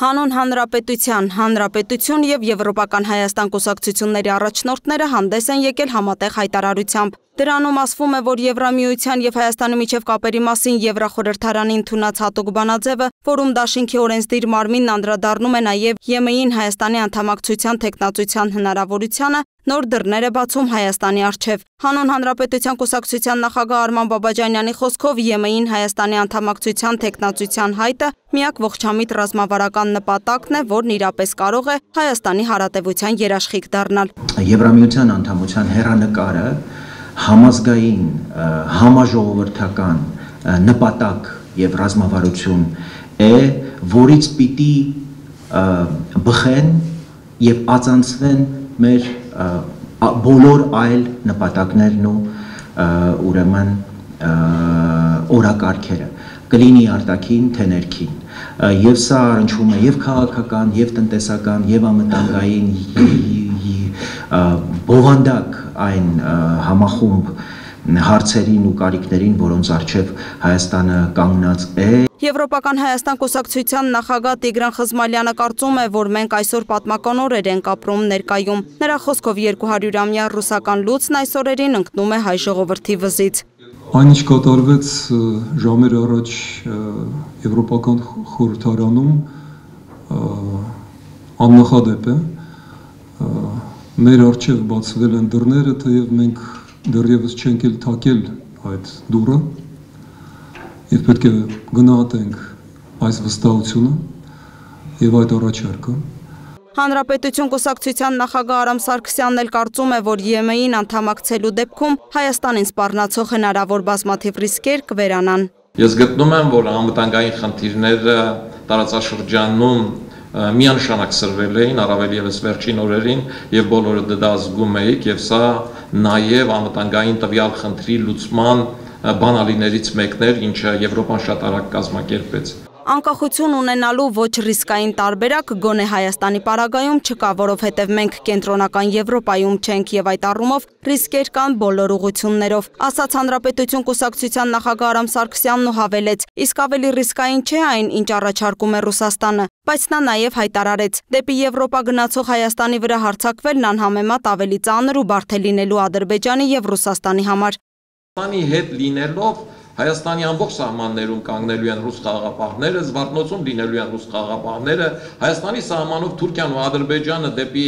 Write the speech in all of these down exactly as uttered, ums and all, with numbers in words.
Հանուն Հանրապետության, Հանրապետություն և Եվրոպական Հայաստան կուսակցությունների առաջնորդները հանդես են եկել համատեղ հայտարարությամբ։ Դրանում ասվում է, որ Եվրամիության և Հայաստանի միջև կապերի մասին Եվրախորհրդարանի ընդունած հատուկ բանաձևը, որում դաշինքի օրենսդիր մարմինն անդրադառնում է նաև ԵՄ-ին Հայաստանի անդամակցության թեկնածության հնարավորությանը, նոր դռներ է բացում Հայաստանի առջև։ Հանուն Հանրապետության կուսակցության նախագահ Արման Բաբաջանյանի խոսքով ԵՄ-ին Հայաստանի անդամակցության թեկնածության հայտը միակ ողջամիտ ռազմավարական նպատակն է, որն իրապես կարող է Հայաստանի հարատևության երաշխիք դառնալ։ Եվրամիության անդամության հեռանկարը համազգային, համաժողովրդական նպատակ և ռազմավարություն է, որից պիտի բխեն և ածանցվեն մեր բոլոր այլ նպատակներն ու ուրեմն օրակարգերը, կլինի արտաքին, թե ներքին։ Եվ սա առնչվում է և քաղաքական, և տնտեսական, և անվտանգային բովանդակ այն համախումբ հարցերին ու կարիքներին, որոնց առջև Հայաստանը կանգնած է։ Եվրոպական Հայաստան կուսակցության նախագահ Տիգրան Խզմալյանը կարծում է, որ մենք այսօր պատմական օրեր ենք ապրում ներկայում։ Նրա խոսքով երկու հարյուրամյա ռուսական լուծն այս օրերին ընկնում է հայ ժողովրդի վզից։ Այն ինչ կատարվեց ժամեր առաջ Եվրոպական խորհրդարանում աննախադեպ է։ Մեր առջև բացվել են դռները, թեև մենք դեռևս չենք էլ թակել այդ դուռը և պետք է գնահատենք այս վստահությունը և այդ առաջարկը։ Հանրապետություն կուսակցության նախագահ Արամ Սարգսյանն էլ կարծում է, որ ԵՄ-ին անդամակցելու դեպքում Հայաստանին սպառնացող հնարավոր բազմաթիվ ռիսկեր կվերանան։ Ես գտնում եմ, որ անվտանգային խնդիրները տարածաշրջանում միանշանակ սրվել էին, առավել ևս վերջին օրերին, և բոլորը դա զգում էիք, և սա նաև անվտանգային տվյալ խնդրի լուծման բանալիներից մեկն էր, ինչը Եվրոպան շատ արագ կազմակերպեց։ Անկախություն ունենալու ոչ ռիսկային տարբերակ գոնե Հայաստանի պարագայում չկա, որովհետև մենք կենտրոնական Եվրոպայում չենք և այդ առումով ռիսկեր կան բոլոր ուղղություններով, ասաց Հանրապետություն կուսակցության նախագահ Արամ Սարգսյանն ու հավելեց, իսկ ավելի ռիսկային չէ այն, ինչ առաջարկում է Ռուսաստանը, բայց նա նաև հայտարարեց, դեպի Եվրոպա գնացող Հայաստանի վրա հարձակվելն անհամեմատ ավելի ծանր ու բարդ է լինելու Ադրբեջանի և Ռուսաստանի համար։ Հայաստանի հետ լինելով Հայաստանի ամբողջ սահմաններում կանգնելու են ռուս խաղաղապահները, Զվարթնոցում լինելու են ռուս խաղաղապահները, Հայաստանի սահմանով Թուրքիան ու Ադրբեջանը դեպի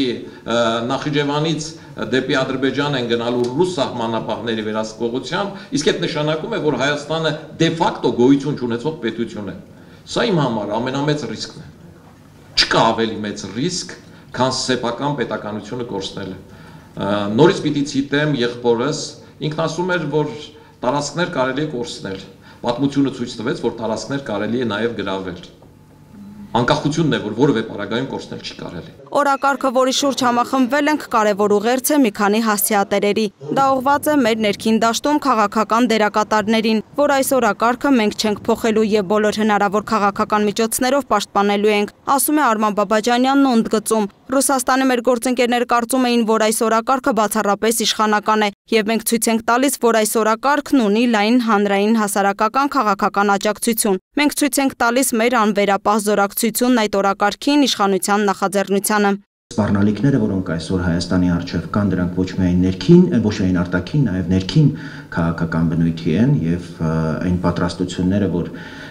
Նախիջևանից դեպի Ադրբեջան են գնալու ռուս սահմանապահների վերահսկողությամբ, իսկ այդ նշանակում է, որ Հայաստանը դե ֆակտո գոյություն չունեցող պետություն է։ Սա իմ համար ամենամեծ ռիսկն է։ Չկա ավելի մեծ ռիսկ, քան սեփական պետականությունը կորցնելը։ Նորից պիտի ցիտեմ եղբորս, ինքն ասում էր, որ տարածքներ կարելի է կորցնել, պատմությունը ցույց տվեց, որ տարածքներ կարելի է նաև գրավել։ Անկախությունն է, որ որևէ պարագայում կորցնել չի կարելի։ Օրակարգը, որի շուրջ համախմբվել ենք, կարևոր ուղերձ է մի քանի հասցեատերերի։ Դա ուղղված է մեր ներքին դաշտում քաղաքական դերակատարներին, որ այս օրակարգը մենք չենք փոխելու և բոլոր հնարավոր քաղաքական միջոցներով պաշտպանելու ենք, ասում է Արման Բաբաջանյանն ու ընդգծում։ Ռուսաստանի մեր գործընկերները կարծում էին, որ այս օրակարգը բացառապես իշխանական է, և մենք ցույց ենք տալիս, որ այս օրակարգն ունի լայն հանրային հասարակական քաղաքական աջակցություն։ Մենք ցույց ենք տալիս մեր անվերապահ զորակցությունն այդ օրակարգին, իշխանության նախաձեռնությանը։ Սպառնալիքները, որոնք այսօր Հայաստանի առջև կան, դրանք ոչ միայն ներքին, ոչ միայն արտաքին, նաև ներքին քաղաքական բնույթի են և այն պատրաստությունները, որ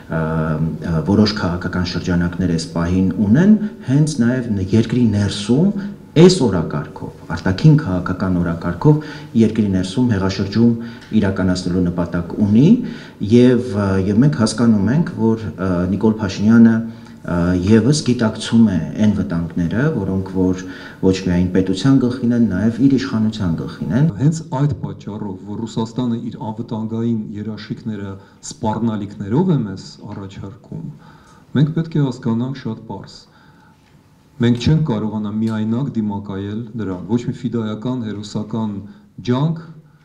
որոշ քաղաքական շրջանակներ այս պահին ունեն, հենց նաև երկրի ներսում այս օրակարգով, արտաքին քաղաքական օրակարգով երկրի ներսում հեղաշրջում իրականացնելու նպատակ ունի և մենք հասկանում ենք, որ Նիկոլ Փաշինյանը ևս գիտակցում է այն վտանգները, որոնք որ ոչ միայն պետության գլխին են, նաև իր իշխանության գլխին են։ Հենց այդ պատճառով, որ Ռուսաստանը իր անվտանգային երաշխիքները սպառնալիքներով է մեզ առաջարկում, մենք պետք է հասկանանք շատ պարզ։ Մենք չենք կարողանա միայնակ դիմակայել դրան, ոչ մի ֆիդայական հերոսական ջանք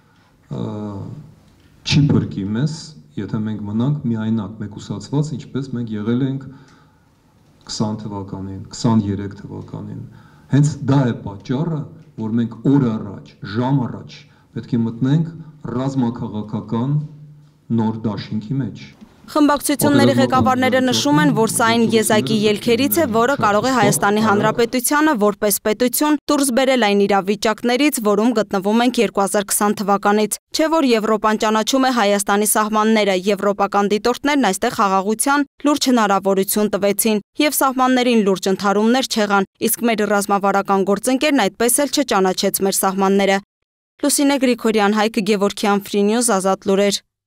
չի փրկի մեզ, եթե մենք մնանք միայնակ, մեկուսացված, ինչպես մենք եղել ենք քսան թվականին, քսաներեք թվականին։ Հենց դա է պատճառը, որ մենք օր առաջ, ժամ առաջ պետք է մտնենք ռազմաքաղաքական նոր դաշինքի մեջ։ Խմբակցությունների ղեկավարները նշում են, որ սա այն եզակի ելքերից է, որը կարող է Հայաստանի Հանրապետությանը որպես պետություն դուրս բերել այն իրավիճակներից, որում գտնվում ենք երկու հազար քսան թվականից։ Չէ՞ որ Եվրոպան ճանաչում է Հայաստանի սահմանները, եվրոպական դիտորդներն այստեղ խաղաղության լուրջ հնարավորություն տվեցին եւ սահմաններին լուրջ ընդհարումներ չեղան, իսկ մեր ռազմավարական գործընկերն այդպես էլ չճանաչեց մեր սահմանները։ Լուսինե Գրիգորյան, Հայկ Գևորգյան, Free News, Ազատ լուրեր։